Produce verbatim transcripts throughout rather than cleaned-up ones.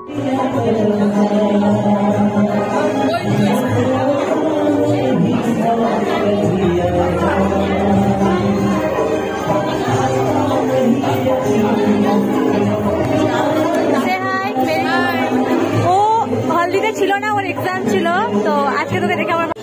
ছিল না, ওর এক্সাম ছিল, তো আজকে তোকে দেখে আমার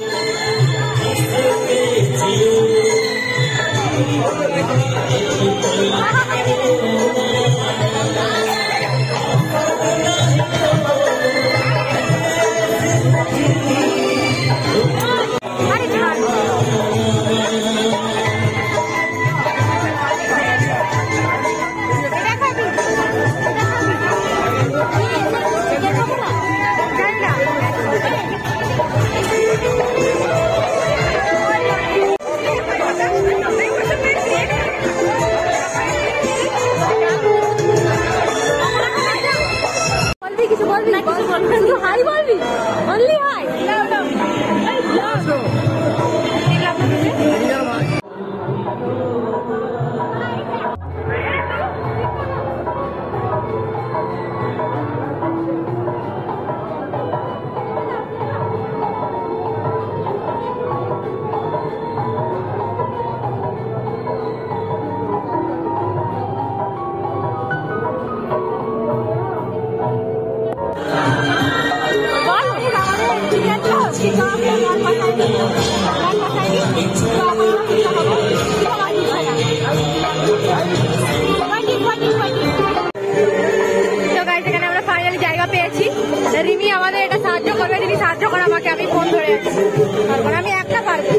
রিমি আমাদের এটা সাহায্য করবে, তিনি সাহায্য করে আমাকে, আমি ফোন ধরে তারপর আমি একটা পারবো।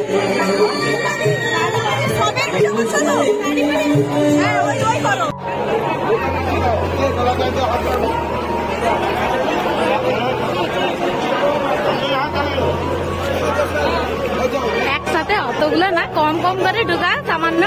একসাথে অতগুলো না, কম কম করে ঢুকা সামান্য।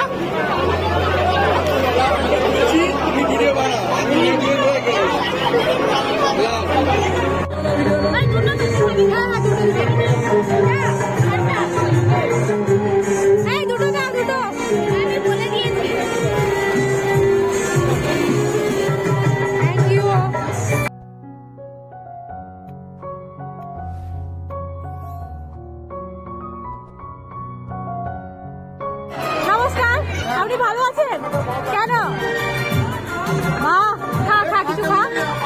নমস্কার, আপনি ভালো আছেন? কেন মা খা খা কিছু খা,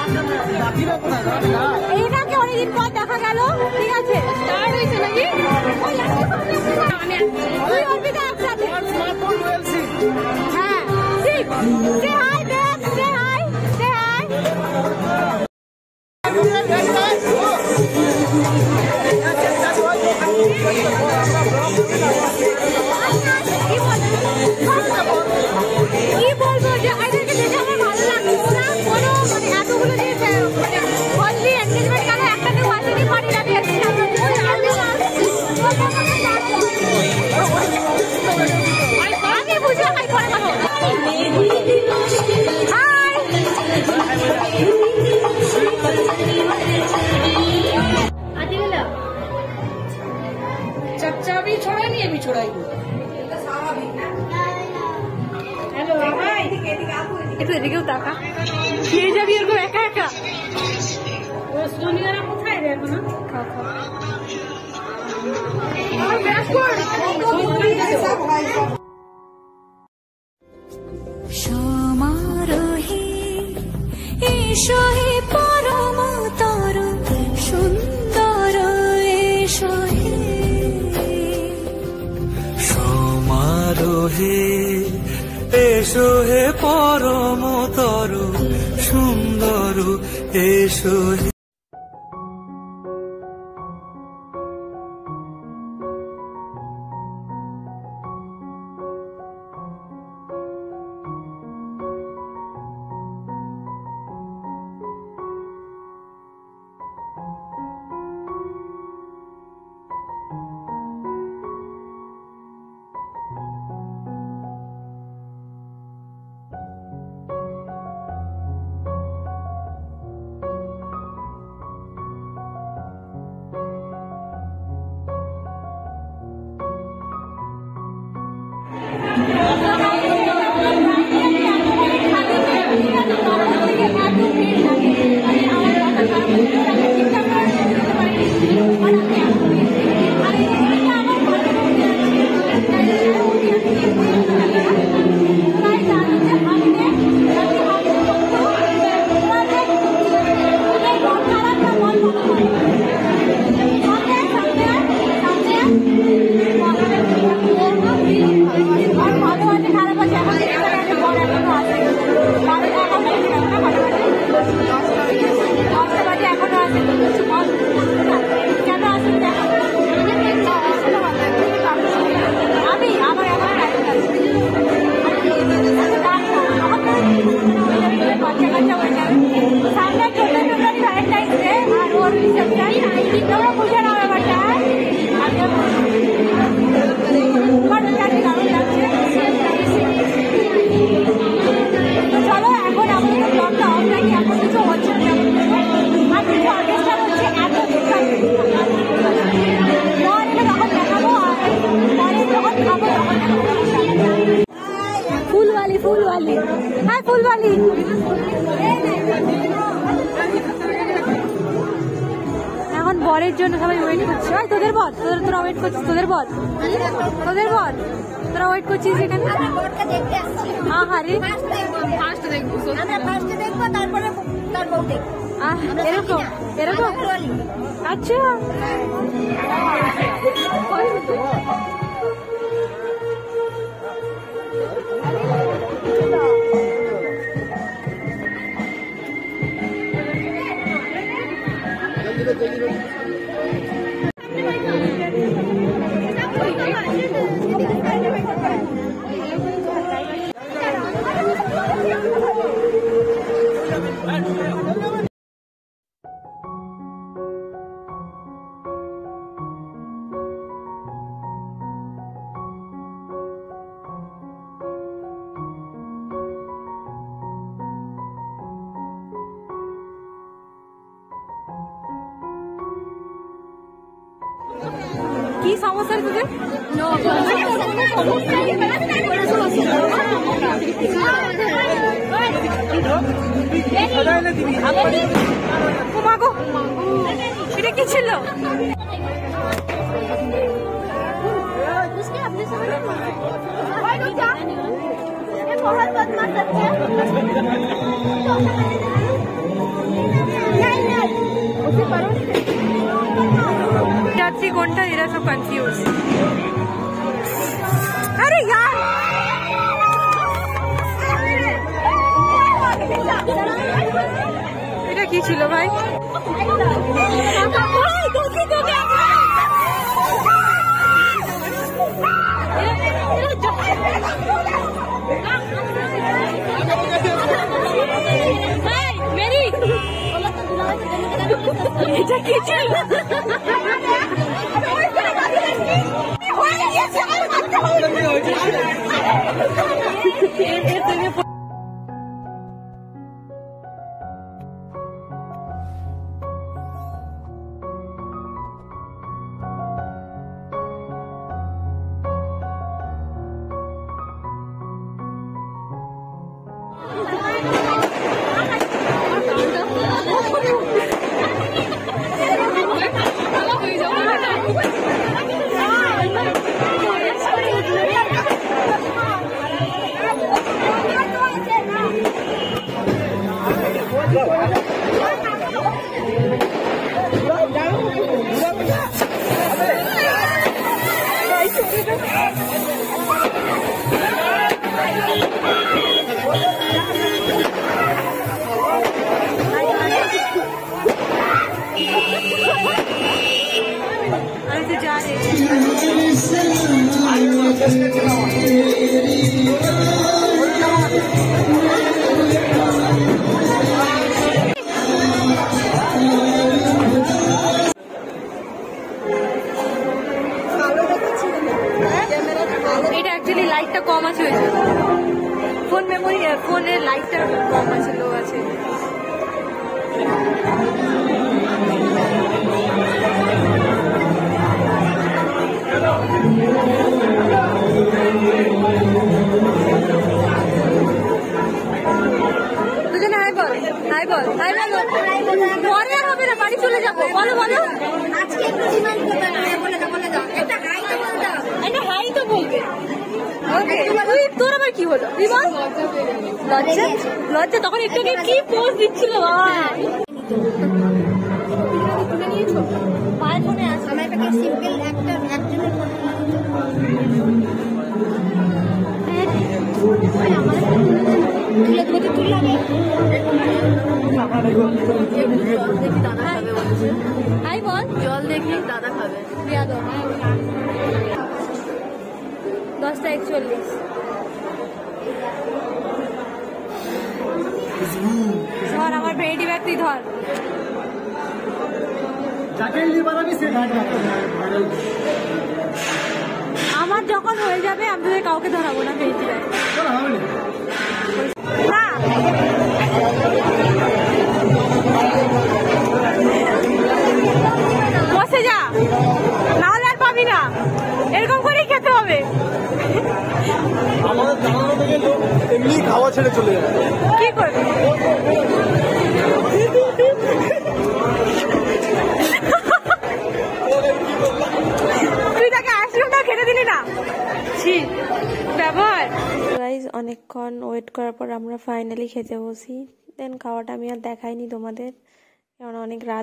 এইটাকে অনেকদিন পর দেখা গেল। ঠিক আছে, স্টার্ট হয়েছে নাকি? তুই অর্পিতা একসাথে? হ্যাঁ, ঠিক। সে হাই দেখ, সে হাই, সে হাই। কি বলবো যে এদেরকে দেখে আমার ভালো লাগছে। ওরা কোনো মানে এতগুলো দিয়েছে, মানে হলদি এনগেজমেন্ট কেন একটা কেউ আসেনি, পার্টি আমি আমি বুঝে হাই করে কথা। चर्चा भी छोड़ा नहीं अभी छोड़ाई একটু এদিকেও তাকা, খেয়ে যাবি এরকম একা একা। দুনিয়ারা কোথায় রে এখন? খা খা। সমারোহে এসো হে পরম তরু সুন্দর, এসো হে সমারোহে এসো হে পরম তরু সুন্দর, এসো হে। তোমরা বুঝে নাও ব্যাপারটা। দারুণ লাগছে। তো চলো এখন আমাদের ব্লগটা অফ রাখি, এখন কিছু হচ্ছে না, আর কিছু অর্কেস্ট্রা হচ্ছে এত পর এটা তখন দেখাবো, আর পরে যখন খাবো তখন ফুলওয়ালি ফুলওয়ালি হ্যাঁ ফুলওয়ালি। এখন বরের জন্য সবাই ওয়েট করছে। ভাই তোদের বল, তোদের তোরা ওয়েট করছিস, তোদের বল তোদের বল তোরা ওয়েট করছিস এখানে। হ্যাঁ হ্যাঁ রে ফার্স্ট দেখবো ফার্স্ট দেখবো তারপরে তারপর দেখবো আহ এরকম এরকম আচ্ছা। কি সমস্যা তোদের? এটা কি ছিল? যাত্রী কোনটা, এরা সব কনফিউজ। আরে यार এটা কি ছিল ভাই? এটা কি ছিল? এটা অ্যাকচুয়ালি লাইটটা কম আছে, ওই জন্য ফোন মেমোরি ফোনের লাইটটা কম আছে, লো আছে। দুজনে হাই বল, হাই বল, হাই বল। পরে আর হবে না, বাড়ি চলে যাবো। বলো বলো, আজকে একটু ডিমান্ড করবে না, বলে দাও বলে দাও একটা হাই তো বলে দাও, একটা হাই তো বলবে। ওকে, তুই তোর আবার কি হলো? তুই বল। লজ্জা লজ্জা তখন একটু কি পোজ দিচ্ছিল বাবা। তুলে নিয়েছো ভাই ফোনে আছে আমার একটা সিম্পল একটা একজনের ফোন তুলে তুলে তুলে লাগে। হাই বল। জল দেখি দাদা খাবে। দশটা একচল্লিশ। ধর আমার ভেড়ি ব্যাগ, তুই ধর। আমার যখন হয়ে যাবে আমি তোদের কাউকে ধরাবো না ফেসবুকে না। বসে যা, নাহলে আর পাবি না, এরকম করেই খেতে হবে। আমাদের জানানো থেকে লোক এমনি খাওয়া ছেড়ে চলে যাবে, কি করবে? তুই তাকে আইসক্রিমটা খেতে দিলি না, ব্যবহার। গাইজ অনেকক্ষণ ওয়েট করার পর আমরা ফাইনালি খেতে বসি। দেন খাওয়াটা আমি আর দেখাইনি তোমাদের, কারণ অনেক রাত।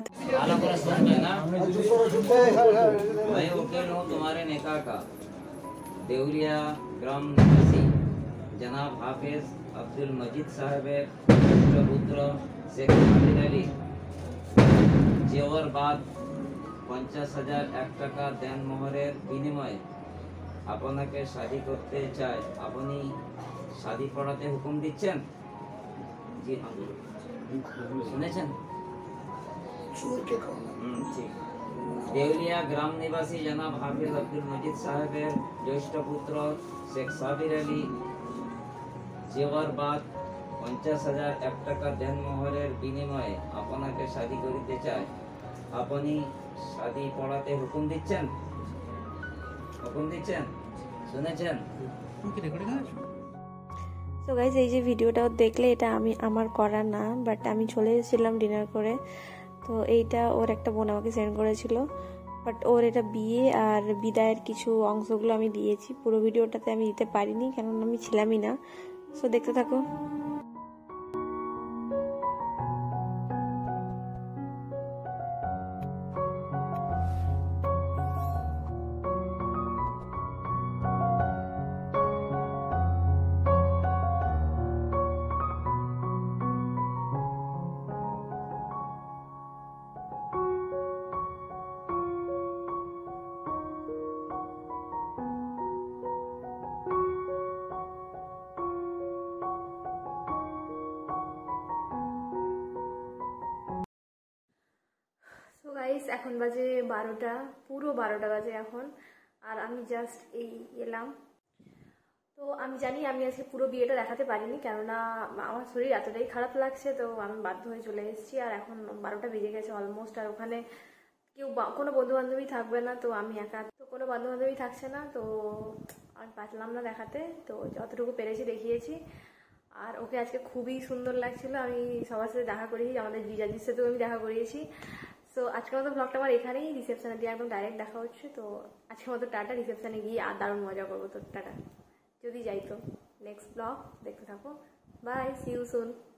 मैं वकील हूँ तुम्हारे निकाह का। देवरिया ग्राम निवासी जनाब हाफिज अब्दुल मजीद साहब पुत्र शेख आमिर अली जेवर बाद পঞ্চাশ হাজার এক টাকা দেন মোহরের বিনিময়ে আপনাকে শাদী করতে চায়। আপনি শাদী পড়াতে হুকুম দিচ্ছেন? জি হ্যাঁ, শুনেছেন? হুম, ঠিক। দেউলিয়া গ্রাম নিবাসী জনাব হাফিজ আব্দুল মজিদ সাহেবের জ্যেষ্ঠ পুত্র শেখ সাবির আলী জেওয়ার বাদ পঞ্চাশ হাজার এক টাকা দেন মোহরের বিনিময়ে আপনাকে শাদী করিতে চায়। আপনি শাদী পড়াতে হুকুম দিচ্ছেন? হুকুম দিচ্ছেন? শুনেছেন? তো গাইজ এই যে ভিডিওটা দেখলে, এটা আমি আমার করা না, বাট আমি চলে এসেছিলাম ডিনার করে। তো এইটা ওর একটা বোন আমাকে সেন্ড করেছিল, বাট ওর এটা বিয়ে আর বিদায়ের কিছু অংশগুলো আমি দিয়েছি। পুরো ভিডিওটাতে আমি দিতে পারিনি, কারণ আমি ছিলামই না। সো দেখতে থাকো। তো গাইস এখন বাজে বারোটা, পুরো বারোটা বাজে এখন, আর আমি জাস্ট এই এলাম। তো আমি জানি আমি আজকে পুরো বিয়েটা দেখাতে পারিনি, কেননা আমার শরীর এতটাই খারাপ লাগছে, তো আমি বাধ্য হয়ে চলে এসেছি। আর এখন বারোটা বেজে গেছে অলমোস্ট, আর ওখানে কেউ কোনো বন্ধু বান্ধবী থাকবে না, তো আমি একা, তো কোনো বন্ধু বান্ধবী থাকছে না, তো আমি পারলাম না দেখাতে। তো যতটুকু পেরেছি দেখিয়েছি। আর ওকে আজকে খুবই সুন্দর লাগছিল, আমি সবার সাথে দেখা করিয়েছি, আমাদের জিজাজির সাথেও আমি দেখা করিয়েছি। তো আজকের মতো ব্লগটা আমার এখানেই, রিসেপশনে দিয়ে একদম ডাইরেক্ট দেখা হচ্ছে। তো আজকের মতো টাটা, রিসেপশনে গিয়ে আর দারুণ মজা করবো। তো টাটা, যদি যাই তো নেক্সট ব্লগ দেখতে থাকো। Bye, see you soon.